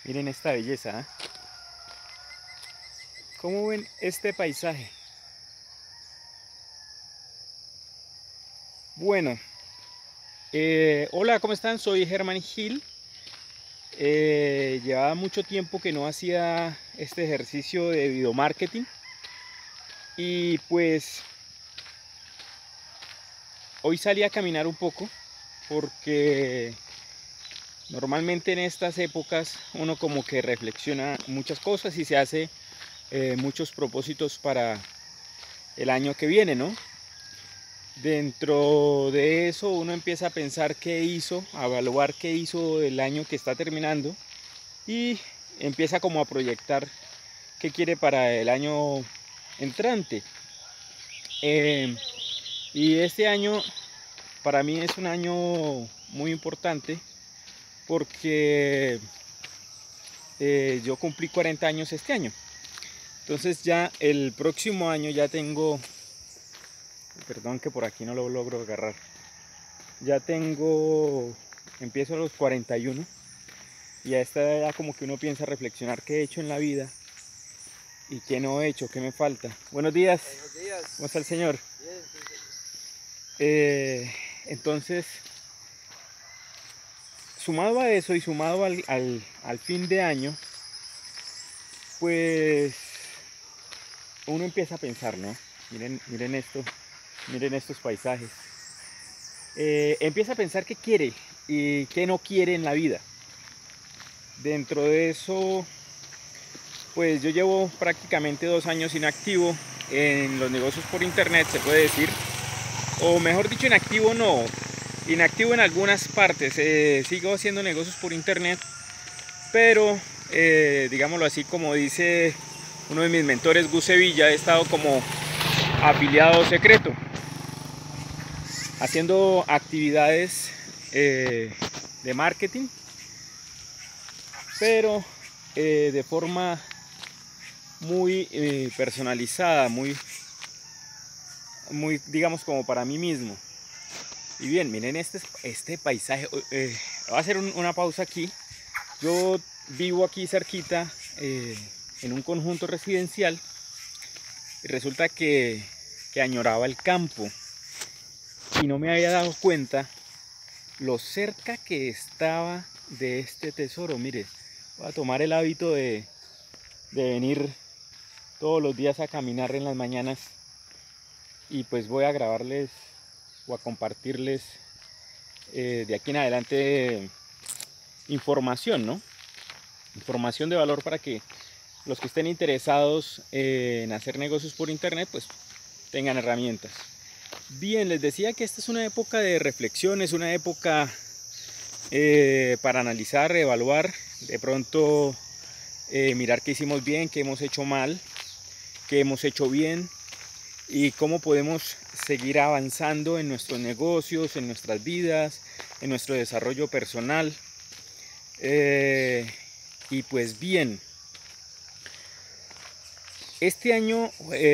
Miren esta belleza, ¿eh? ¿Cómo ven este paisaje? Bueno, hola, ¿cómo están? Soy Germán Gil. Llevaba mucho tiempo que no hacía este ejercicio de video marketing y pues hoy salí a caminar un poco porque normalmente en estas épocas uno como que reflexiona muchas cosas y se hace muchos propósitos para el año que viene, ¿no? Dentro de eso uno empieza a pensar qué hizo, a evaluar qué hizo el año que está terminando y empieza como a proyectar qué quiere para el año entrante. Y este año para mí es un año muy importante porque yo cumplí 40 años este año. Entonces ya el próximo año ya tengo, perdón que por aquí no lo logro agarrar, ya empiezo a los 41 y a esta edad como que uno piensa reflexionar qué he hecho en la vida y qué no he hecho, qué me falta. Buenos días. Buenos días. ¿Cómo está el señor? Bien, Entonces, sumado a eso y sumado al fin de año, pues uno empieza a pensar, ¿no? Miren esto, miren estos paisajes. Empieza a pensar qué quiere y qué no quiere en la vida. Dentro de eso, pues yo llevo prácticamente 2 años inactivo en los negocios por internet, se puede decir. O mejor dicho, inactivo no, inactivo en algunas partes. Sigo haciendo negocios por internet, pero digámoslo así, como dice uno de mis mentores, Gus Sevilla, he estado como afiliado secreto, haciendo actividades de marketing, pero de forma muy personalizada, muy digamos como para mí mismo. Y bien, miren este paisaje. Voy a hacer una pausa aquí. Yo vivo aquí cerquita en un conjunto residencial y resulta que añoraba el campo y no me había dado cuenta lo cerca que estaba de este tesoro. Mire, voy a tomar el hábito de venir todos los días a caminar en las mañanas y pues voy a grabarles o a compartirles de aquí en adelante información, ¿no? Información de valor para que los que estén interesados en hacer negocios por internet pues tengan herramientas. Bien, les decía que esta es una época de reflexión, es una época para analizar, evaluar, de pronto mirar qué hicimos bien, qué hemos hecho mal, qué hemos hecho bien y cómo podemos seguir avanzando en nuestros negocios, en nuestras vidas, en nuestro desarrollo personal. Y pues bien, este año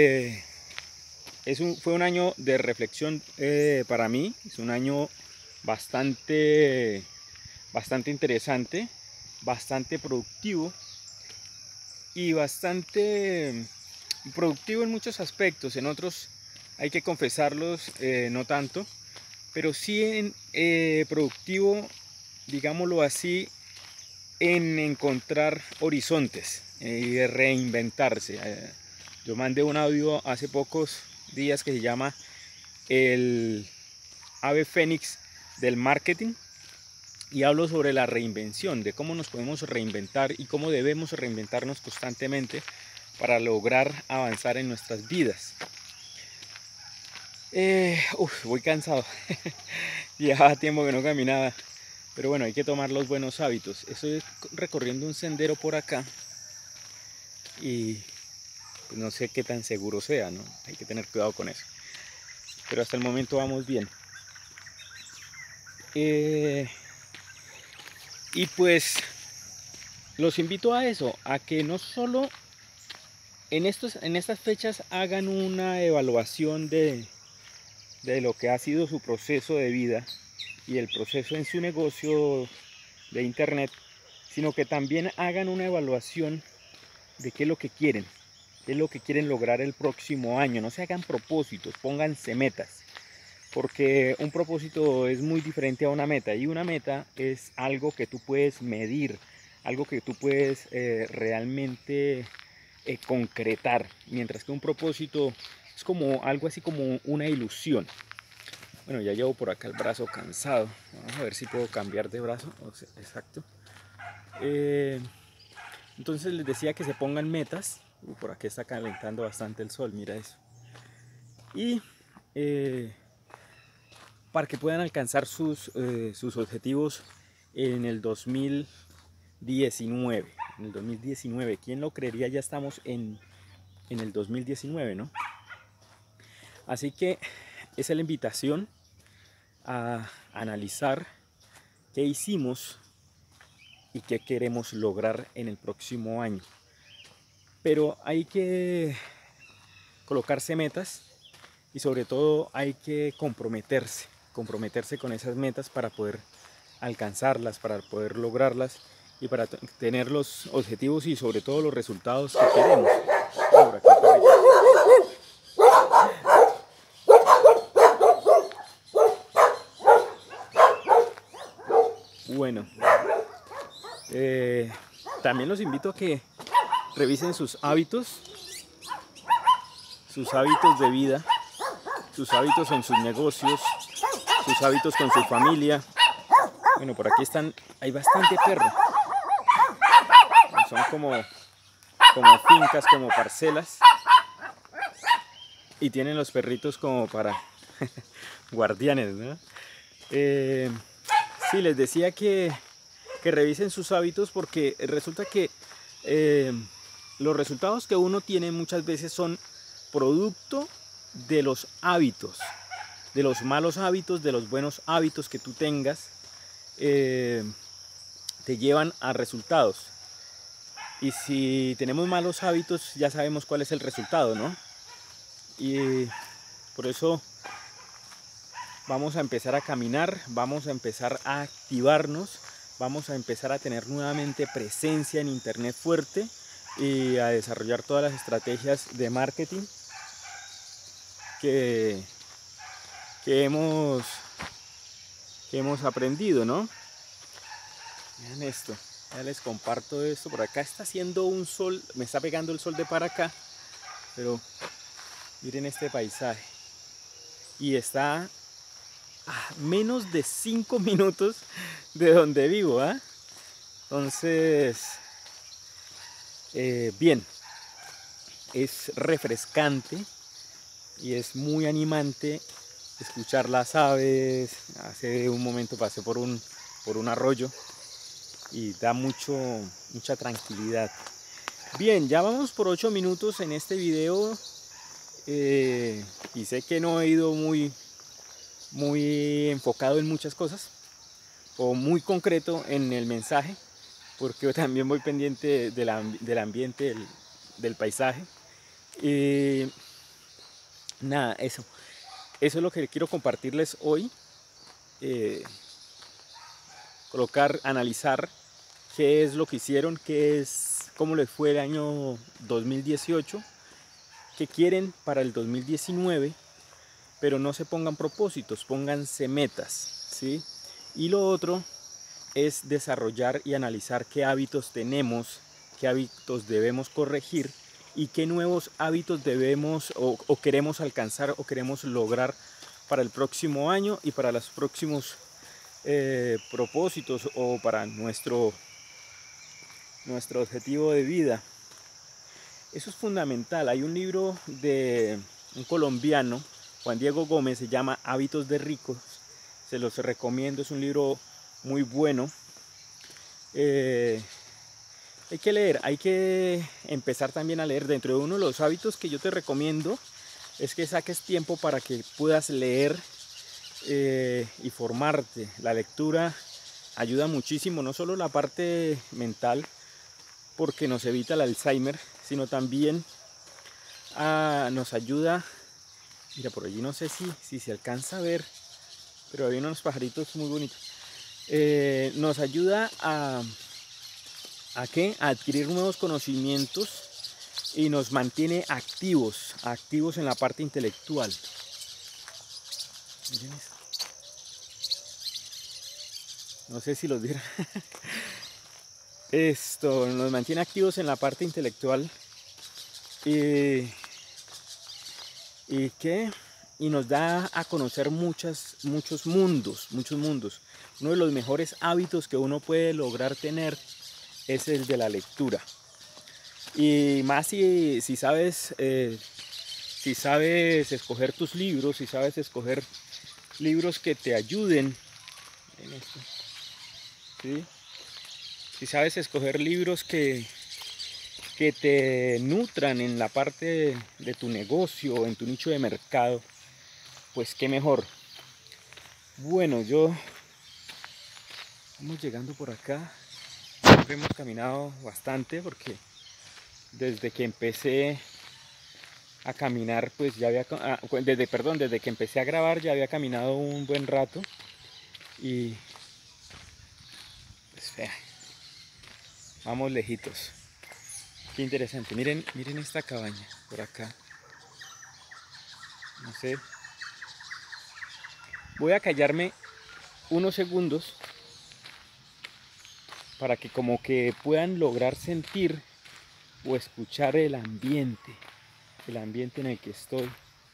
fue un año de reflexión para mí, es un año bastante interesante, bastante productivo y bastante productivo en muchos aspectos, en otros hay que confesarlos no tanto, pero sí productivo, digámoslo así, en encontrar horizontes y reinventarse. Yo mandé un audio hace pocos días que se llama el ave fénix del marketing y hablo sobre la reinvención, de cómo nos podemos reinventar y cómo debemos reinventarnos constantemente para lograr avanzar en nuestras vidas. Voy cansado. Llevaba tiempo que no caminaba, pero bueno, hay que tomar los buenos hábitos. Estoy recorriendo un sendero por acá y pues no sé qué tan seguro sea, ¿no? Hay que tener cuidado con eso. Pero hasta el momento vamos bien. Y pues los invito a eso, a que no solo en estas fechas hagan una evaluación de lo que ha sido su proceso de vida y el proceso en su negocio de internet, sino que también hagan una evaluación de qué es lo que quieren, qué es lo que quieren lograr el próximo año. No se hagan propósitos, pónganse metas, porque un propósito es muy diferente a una meta, y una meta es algo que tú puedes medir, algo que tú puedes realmente concretar, mientras que un propósito es como algo así como una ilusión. Bueno, ya llevo por acá el brazo cansado. Vamos a ver si puedo cambiar de brazo. Exacto. Entonces les decía que se pongan metas. Por aquí está calentando bastante el sol, mira eso. Y para que puedan alcanzar sus objetivos en el 2019. En el 2019, ¿quién lo creería? Ya estamos en el 2019, ¿no? Así que esa es la invitación a analizar qué hicimos y qué queremos lograr en el próximo año. Pero hay que colocarse metas y sobre todo hay que comprometerse con esas metas para poder alcanzarlas, para poder lograrlas y para tener los objetivos y sobre todo los resultados que queremos. Bueno, también los invito a que revisen sus hábitos de vida, sus hábitos en sus negocios, sus hábitos con su familia. Bueno, por aquí hay bastante perro. Son como fincas, como parcelas. Y tienen los perritos como para guardianes, ¿no? Sí, les decía que revisen sus hábitos, porque resulta que los resultados que uno tiene muchas veces son producto de los hábitos, de los malos hábitos, de los buenos hábitos que tú tengas, te llevan a resultados. Y si tenemos malos hábitos, ya sabemos cuál es el resultado, ¿no? Y por eso vamos a empezar a caminar, vamos a empezar a activarnos, vamos a empezar a tener nuevamente presencia en internet fuerte y a desarrollar todas las estrategias de marketing que hemos aprendido, ¿no? Vean esto, ya les comparto esto. Por acá está haciendo un sol, me está pegando el sol de para acá, pero miren este paisaje. Y está a menos de 5 minutos de donde vivo, ¿eh? Entonces, bien, es refrescante y es muy animante escuchar las aves. Hace un momento pasé por un arroyo y da mucha tranquilidad. Bien, ya vamos por 8 minutos en este video y sé que no he ido muy enfocado en muchas cosas o muy concreto en el mensaje, porque yo también voy pendiente del ambiente, del paisaje. Nada, eso es lo que quiero compartirles hoy. Analizar qué es lo que hicieron, cómo les fue el año 2018, qué quieren para el 2019, pero no se pongan propósitos, pónganse metas, ¿sí? Y lo otro es desarrollar y analizar qué hábitos tenemos, qué hábitos debemos corregir y qué nuevos hábitos debemos o queremos alcanzar o queremos lograr para el próximo año y para los próximos propósitos o para nuestro objetivo de vida. Eso es fundamental. Hay un libro de un colombiano, Juan Diego Gómez, se llama Hábitos de Ricos. Se los recomiendo, es un libro muy bueno. Hay que leer, hay que empezar también a leer. Dentro de uno de los hábitos que yo te recomiendo es que saques tiempo para que puedas leer y formarte. La lectura ayuda muchísimo, no solo la parte mental, porque nos evita el Alzheimer, sino también nos ayuda. Mira, por allí no sé si se alcanza a ver, pero hay unos pajaritos muy bonitos. Nos ayuda a ¿A qué? A adquirir nuevos conocimientos y nos mantiene activos en la parte intelectual. Miren esto. No sé si los vieron. Esto nos mantiene activos en la parte intelectual y ¿qué? Y nos da a conocer muchos mundos. Uno de los mejores hábitos que uno puede lograr tener es el de la lectura. Y más si sabes escoger tus libros, si sabes escoger libros que te ayuden, ¿sí? Si sabes escoger libros que te nutran en la parte de tu negocio, en tu nicho de mercado, pues qué mejor. Bueno, vamos llegando por acá. Siempre hemos caminado bastante porque desde que empecé a caminar, pues ya había, desde que empecé a grabar ya había caminado un buen rato y pues, vamos lejitos. Qué interesante. Miren esta cabaña por acá. No sé. Voy a callarme unos segundos para que como que puedan lograr sentir o escuchar el ambiente en el que estoy.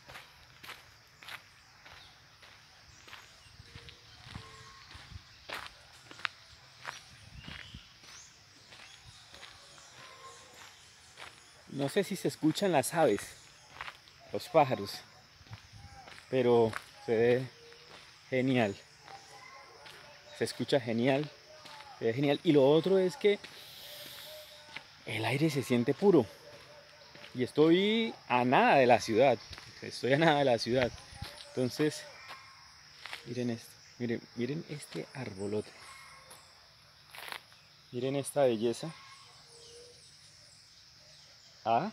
No sé si se escuchan las aves, los pájaros, pero se ve genial. Se escucha genial, se ve genial. Y lo otro es que el aire se siente puro. Y estoy a nada de la ciudad. Entonces, miren esto. Miren este arbolote. Miren esta belleza. ¿Ah?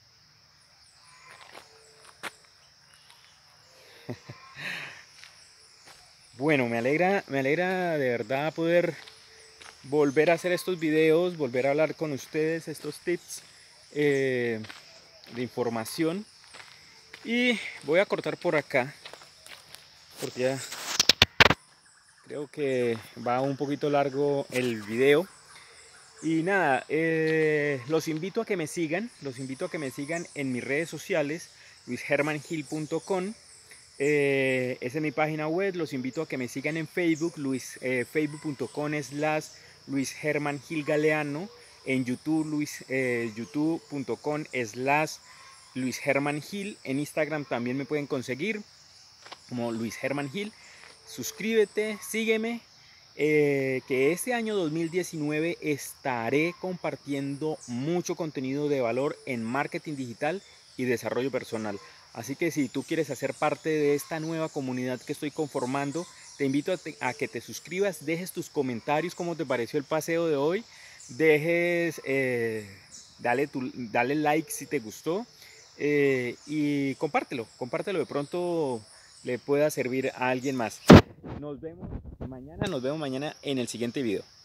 Bueno, me alegra de verdad poder volver a hacer estos videos, volver a hablar con ustedes, estos tips de información. Y voy a cortar por acá, porque ya creo que va un poquito largo el video. Y nada, los invito a que me sigan, en mis redes sociales, luishermangil.com. Esa es mi página web. Los invito a que me sigan en Facebook, facebook.com/Luis Herman Gil Galeano, en YouTube, youtube.com/Luis Herman Gil. En Instagram también me pueden conseguir como Luis Herman Gil. Suscríbete, sígueme, que este año 2019 estaré compartiendo mucho contenido de valor en marketing digital y desarrollo personal. Así que si tú quieres hacer parte de esta nueva comunidad que estoy conformando, te invito a que te suscribas, dejes tus comentarios, cómo te pareció el paseo de hoy, dale like si te gustó, y compártelo, de pronto le pueda servir a alguien más. Nos vemos mañana en el siguiente video.